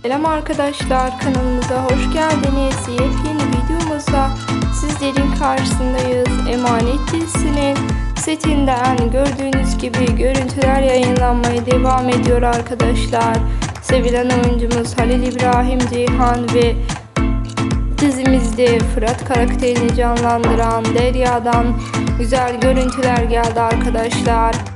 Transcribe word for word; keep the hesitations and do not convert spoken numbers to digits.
Selam arkadaşlar, kanalımıza hoş geldiniz. Yepyeni videomuzda sizlerin karşısındayız. Emanet dizisinin setinden gördüğünüz gibi görüntüler yayınlanmaya devam ediyor arkadaşlar. Sevilen oyuncumuz Halil İbrahim Ceyhan ve dizimizde Fırat karakterini canlandıran Derya'dan güzel görüntüler geldi arkadaşlar.